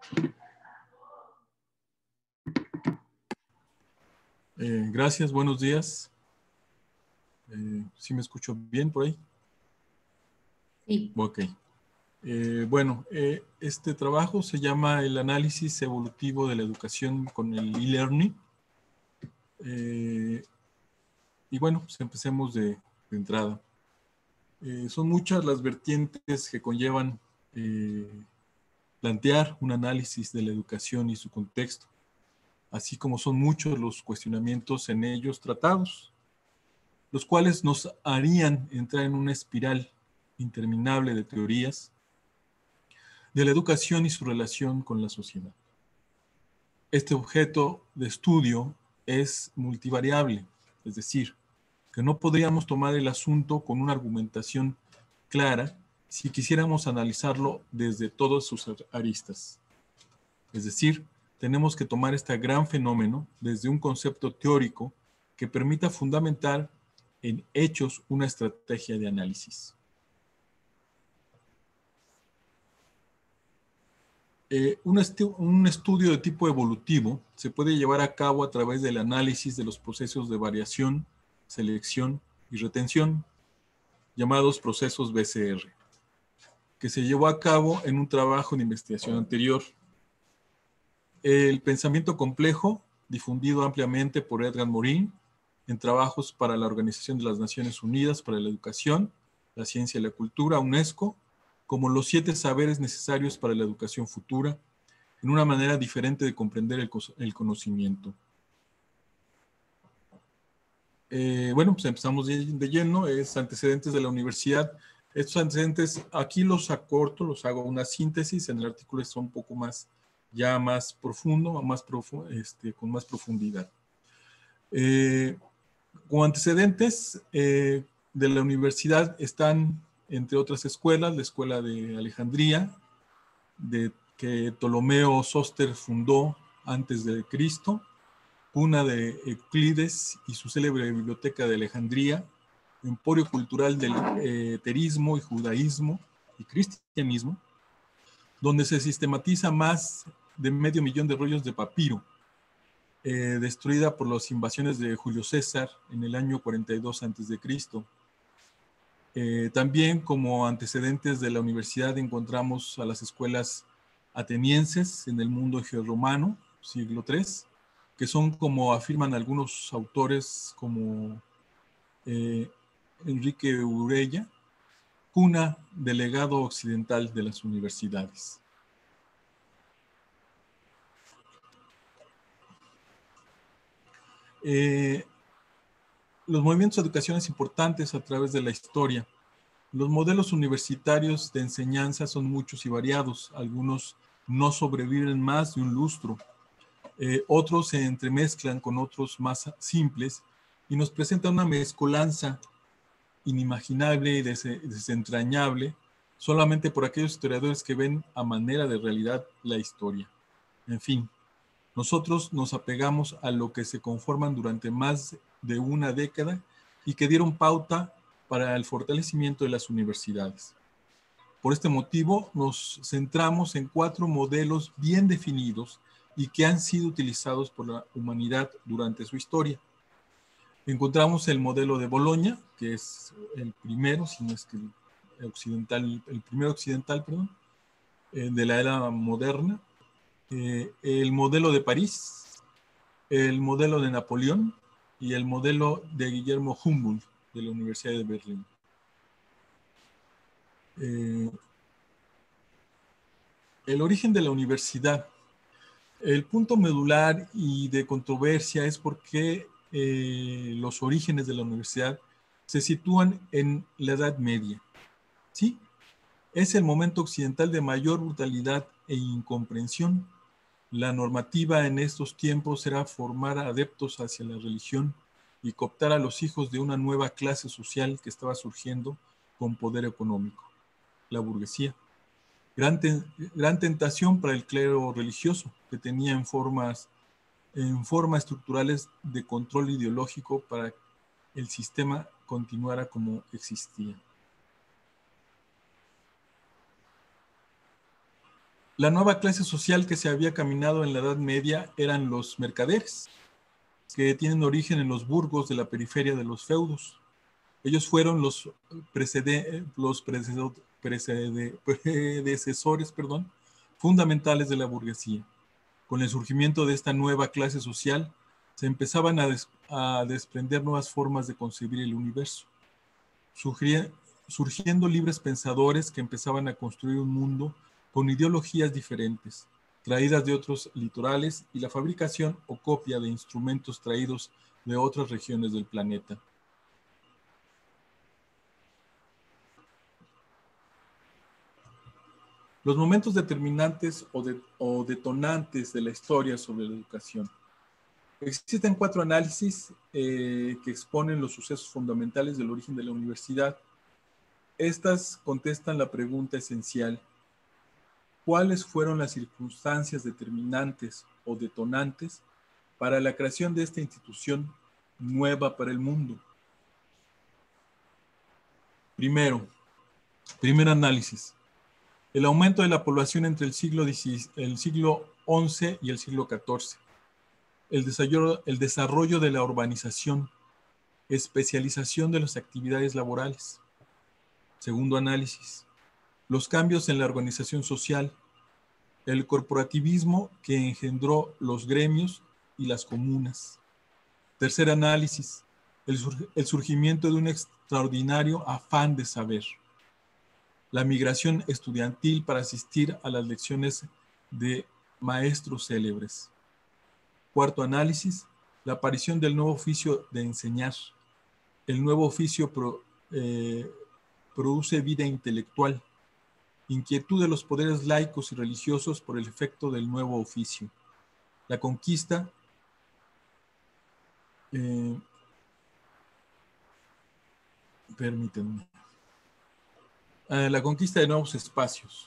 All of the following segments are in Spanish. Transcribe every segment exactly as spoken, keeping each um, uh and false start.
Eh, gracias, buenos días. Eh, ¿sí me escucho bien por ahí? Sí. Ok. Eh, bueno, eh, este trabajo se llama el análisis evolutivo de la educación con el e-learning. Eh, y bueno, pues empecemos de, de entrada. Eh, son muchas las vertientes que conllevan eh, plantear un análisis de la educación y su contexto, así como son muchos los cuestionamientos en ellos tratados, los cuales nos harían entrar en una espiral interminable de teorías de la educación y su relación con la sociedad. Este objeto de estudio es multivariable, es decir, que no podríamos tomar el asunto con una argumentación clara si quisiéramos analizarlo desde todas sus aristas. Es decir, tenemos que tomar este gran fenómeno desde un concepto teórico que permita fundamentar en hechos una estrategia de análisis. Eh, un, estu un estudio de tipo evolutivo se puede llevar a cabo a través del análisis de los procesos de variación, selección y retención, llamados procesos B C R, que se llevó a cabo en un trabajo de investigación anterior. El pensamiento complejo, difundido ampliamente por Edgar Morin en trabajos para la Organización de las Naciones Unidas para la Educación, la Ciencia y la Cultura, UNESCO, como los siete saberes necesarios para la educación futura, en una manera diferente de comprender el, el conocimiento. Eh, bueno, pues empezamos de, de lleno, es antecedentes de la universidad. Estos antecedentes, aquí los acorto, los hago una síntesis, en el artículo está un poco más, ya más profundo, más profu este, con más profundidad. Eh, como antecedentes eh, de la universidad están, entre otras escuelas, la Escuela de Alejandría, de, que Ptolomeo Sóster fundó antes de Cristo, cuna de Euclides y su célebre biblioteca de Alejandría, emporio cultural del eh, terismo y judaísmo y cristianismo, donde se sistematiza más de medio millón de rollos de papiro, eh, destruida por las invasiones de Julio César en el año cuarenta y dos antes de Cristo. Eh, también como antecedentes de la universidad encontramos a las escuelas atenienses en el mundo egeo-romano, siglo tres, que son, como afirman algunos autores como eh, Enrique Urella, cuna del legado occidental de las universidades. Eh, los movimientos de educación es importantes a través de la historia. Los modelos universitarios de enseñanza son muchos y variados. Algunos no sobreviven más de un lustro. Eh, otros se entremezclan con otros más simples y nos presentan una mezcolanza inimaginable y des desentrañable solamente por aquellos historiadores que ven a manera de realidad la historia. En fin, nosotros nos apegamos a lo que se conforman durante más de una década y que dieron pauta para el fortalecimiento de las universidades. Por este motivo, nos centramos en cuatro modelos bien definidos y que han sido utilizados por la humanidad durante su historia. Encontramos el modelo de Boloña, que es el primero, si no es que el occidental, el primero occidental, perdón, eh, de la era moderna. Eh, el modelo de París, el modelo de Napoleón y el modelo de Guillermo Humboldt de la Universidad de Berlín. Eh, el origen de la universidad. El punto medular y de controversia es por qué eh, los orígenes de la universidad se sitúan en la Edad Media. ¿Sí? Es el momento occidental de mayor brutalidad e incomprensión. La normativa en estos tiempos era formar adeptos hacia la religión y cooptar a los hijos de una nueva clase social que estaba surgiendo con poder económico, la burguesía. Gran, ten, gran tentación para el clero religioso, que tenía en formas, en formas estructurales de control ideológico para que el sistema continuara como existía. La nueva clase social que se había caminado en la Edad Media eran los mercaderes, que tienen origen en los burgos de la periferia de los feudos. Ellos fueron los, precede, los precede, precede, predecesores perdón, fundamentales de la burguesía. Con el surgimiento de esta nueva clase social, se empezaban a, des, a desprender nuevas formas de concebir el universo, Surgía, surgiendo libres pensadores que empezaban a construir un mundo con ideologías diferentes, traídas de otros litorales y la fabricación o copia de instrumentos traídos de otras regiones del planeta. Los momentos determinantes o, de, o detonantes de la historia sobre la educación. Existen cuatro análisis eh, que exponen los sucesos fundamentales del origen de la universidad. Estas contestan la pregunta esencial: ¿cuáles fueron las circunstancias determinantes o detonantes para la creación de esta institución nueva para el mundo? Primero, primer análisis. El aumento de la población entre el siglo, el siglo once y el siglo catorce. El desarrollo, el desarrollo de la urbanización, especialización de las actividades laborales. Segundo análisis. Los cambios en la organización social, el corporativismo que engendró los gremios y las comunas. Tercer análisis, el, sur el surgimiento de un extraordinario afán de saber. La migración estudiantil para asistir a las lecciones de maestros célebres. Cuarto análisis, la aparición del nuevo oficio de enseñar. El nuevo oficio pro, eh, produce vida intelectual, inquietud de los poderes laicos y religiosos por el efecto del nuevo oficio. La conquista eh, permítanme eh, la conquista de nuevos espacios.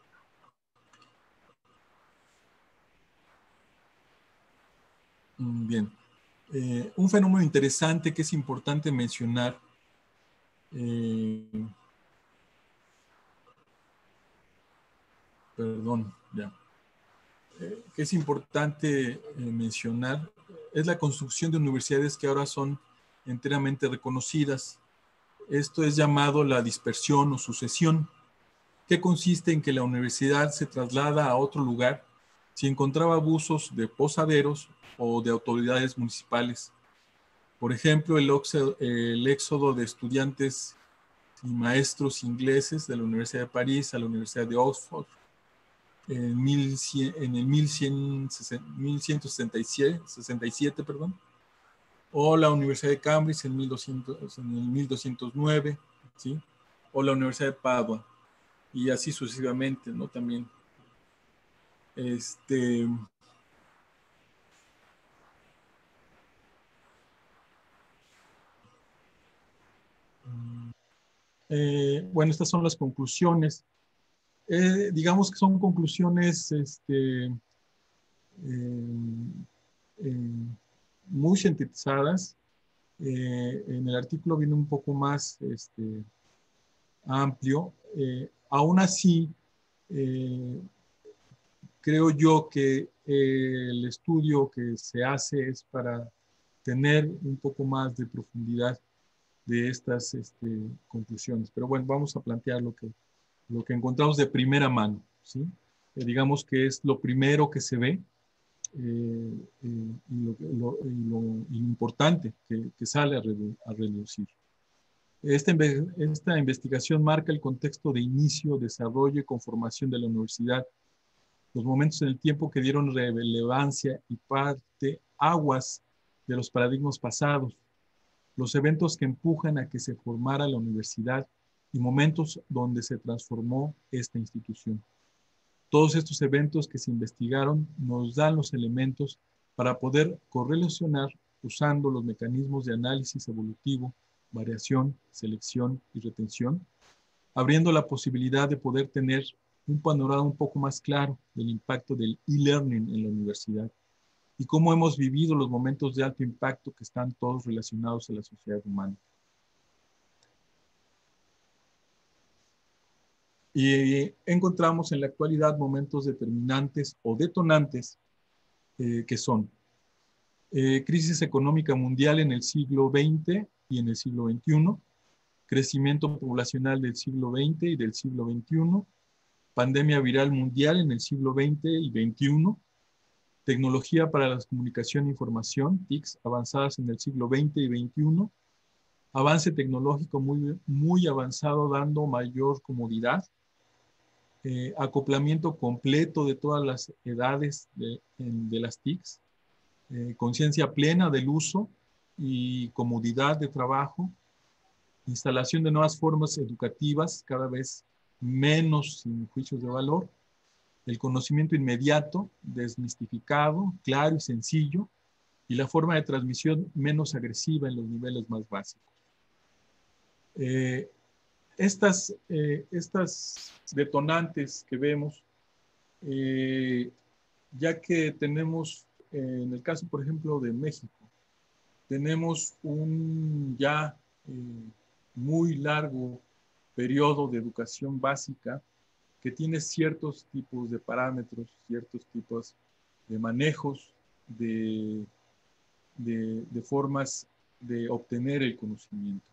Bien, eh, un fenómeno interesante que es importante mencionar eh, perdón, ya eh, que es importante eh, mencionar es la construcción de universidades que ahora son enteramente reconocidas. Esto es llamado la dispersión o sucesión, que consiste en que la universidad se traslada a otro lugar si encontraba abusos de posaderos o de autoridades municipales. Por ejemplo, el, el éxodo de estudiantes y maestros ingleses de la Universidad de París a la Universidad de Oxford en, mil cien, en el mil ciento sesenta y siete, perdón, o la Universidad de Cambridge en, mil doscientos, en el mil doscientos nueve, ¿sí? O la Universidad de Padua, y así sucesivamente, ¿no? También. Este, eh, bueno, estas son las conclusiones. Eh, digamos que son conclusiones este, eh, eh, muy sintetizadas. Eh, en el artículo viene un poco más este, amplio. Eh, aún así, eh, creo yo que eh, el estudio que se hace es para tener un poco más de profundidad de estas este, conclusiones. Pero bueno, vamos a plantear lo que, lo que encontramos de primera mano, ¿sí? Eh, digamos que es lo primero que se ve eh, eh, y, lo, lo, y, lo, y, lo, importante que, que sale a, redu a reducir. Esta, esta investigación marca el contexto de inicio, desarrollo y conformación de la universidad, los momentos en el tiempo que dieron relevancia y parte aguas de los paradigmas pasados, los eventos que empujan a que se formara la universidad y momentos donde se transformó esta institución. Todos estos eventos que se investigaron nos dan los elementos para poder correlacionar usando los mecanismos de análisis evolutivo, variación, selección y retención, abriendo la posibilidad de poder tener un panorama un poco más claro del impacto del e-learning en la universidad y cómo hemos vivido los momentos de alto impacto que están todos relacionados a la sociedad humana. Y encontramos en la actualidad momentos determinantes o detonantes eh, que son eh, crisis económica mundial en el siglo veinte y en el siglo veintiuno, crecimiento poblacional del siglo veinte y del siglo veintiuno, pandemia viral mundial en el siglo veinte y veintiuno, tecnología para la comunicación e información, T I Cs, avanzadas en el siglo veinte y veintiuno, avance tecnológico muy, muy avanzado dando mayor comodidad, eh, acoplamiento completo de todas las edades de, en, de las T I Cs, eh, conciencia plena del uso y comodidad de trabajo, instalación de nuevas formas educativas, cada vez menos sin juicios de valor, el conocimiento inmediato, desmistificado, claro y sencillo, y la forma de transmisión menos agresiva en los niveles más básicos. Eh, estas, eh, estas detonantes que vemos, eh, ya que tenemos, eh, en el caso, por ejemplo, de México, tenemos un ya eh, muy largo periodo de educación básica que tiene ciertos tipos de parámetros, ciertos tipos de manejos, de, de, de formas de obtener el conocimiento.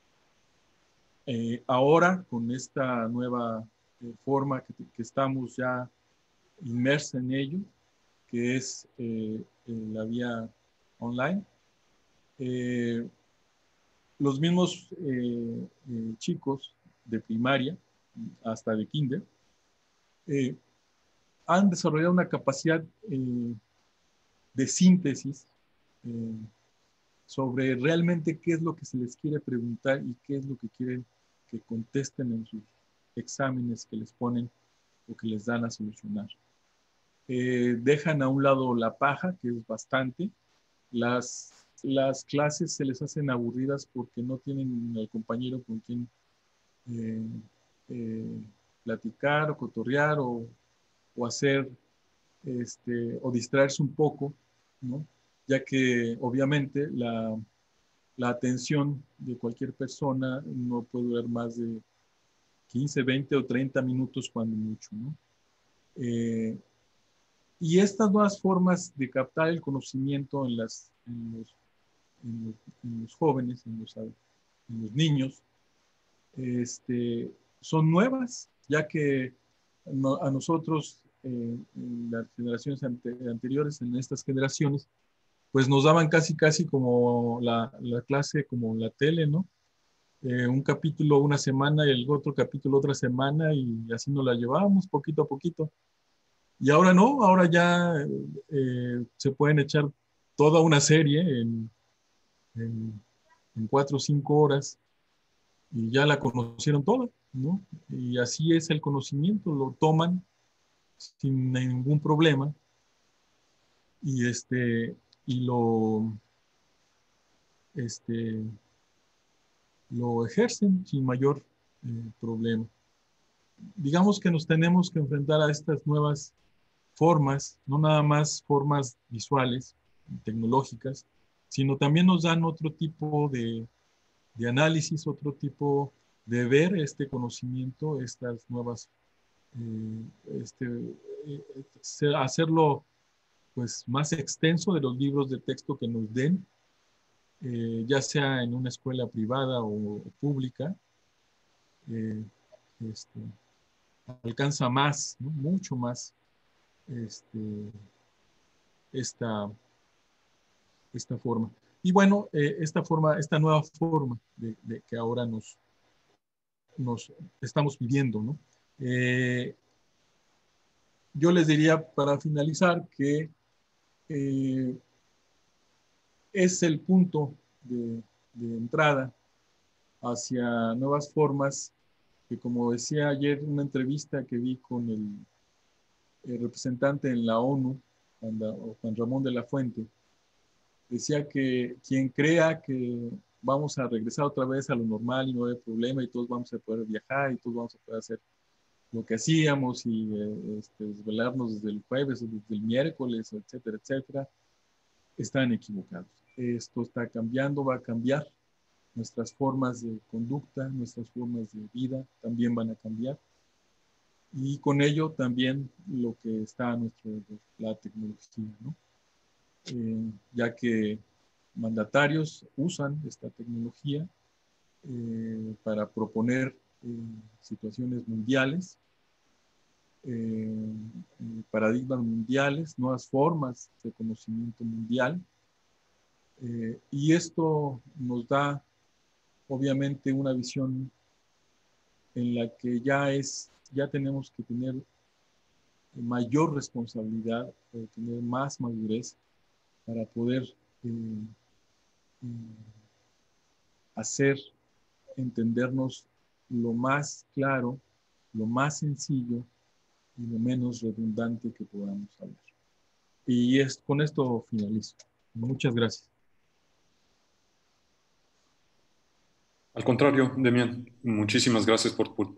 Eh, ahora, con esta nueva eh, forma que, que estamos ya inmersa en ello, que es eh, la vía online, eh, los mismos eh, eh, chicos de primaria hasta de kinder eh, han desarrollado una capacidad eh, de síntesis eh, sobre realmente qué es lo que se les quiere preguntar y qué es lo que quieren que contesten en sus exámenes que les ponen o que les dan a solucionar. Eh, dejan a un lado la paja, que es bastante. Las, las clases se les hacen aburridas porque no tienen al compañero con quien eh, eh, platicar o cotorrear o, o hacer este, o distraerse un poco, ¿no? Ya que obviamente la, la atención de cualquier persona no puede durar más de quince, veinte o treinta minutos cuando mucho, ¿no? Eh, y estas nuevas formas de captar el conocimiento en, las, en, los, en, los, en los jóvenes, en los, en los niños, este, son nuevas, ya que no, a nosotros, eh, en las generaciones ante, anteriores, en estas generaciones, pues nos daban casi, casi como la, la clase, como la tele, ¿no? Eh, un capítulo una semana y el otro capítulo otra semana y así nos la llevábamos poquito a poquito. Y ahora no, ahora ya eh, se pueden echar toda una serie en, en, en cuatro o cinco horas y ya la conocieron toda, ¿no? Y así es el conocimiento, lo toman sin ningún problema y, este, y lo, este, lo ejercen sin mayor eh, problema. Digamos que nos tenemos que enfrentar a estas nuevas formas, no nada más formas visuales, tecnológicas, sino también nos dan otro tipo de, de análisis, otro tipo de ver este conocimiento, estas nuevas, eh, este, eh, hacerlo pues más extenso de los libros de texto que nos den, eh, ya sea en una escuela privada o, o pública, eh, este, alcanza más, ¿no? Mucho más este, esta, esta forma. Y bueno, eh, esta forma, esta nueva forma de, de que ahora nos, nos estamos viviendo, ¿no? Eh, yo les diría para finalizar que eh, es el punto de, de entrada hacia nuevas formas que, como decía ayer en una entrevista que vi con el, el representante en la ONU, Juan Ramón de la Fuente, decía que quien crea que vamos a regresar otra vez a lo normal y no hay problema y todos vamos a poder viajar y todos vamos a poder hacer lo que hacíamos y eh, este, desvelarnos desde el jueves o desde el miércoles, etcétera, etcétera, están equivocados. Esto está cambiando, va a cambiar. Nuestras formas de conducta, nuestras formas de vida también van a cambiar. y con ello también lo que está a nuestro, la tecnología, ¿no? Eh, ya que mandatarios usan esta tecnología eh, para proponer eh, situaciones mundiales, eh, eh, paradigmas mundiales, nuevas formas de conocimiento mundial, eh, y esto nos da obviamente una visión en la que ya es, ya tenemos que tener mayor responsabilidad, eh, tener más madurez para poder eh, eh, hacer entendernos lo más claro, lo más sencillo y lo menos redundante que podamos hablar. Y es, con esto finalizo. Muchas gracias. Al contrario, Demian, muchísimas gracias por, por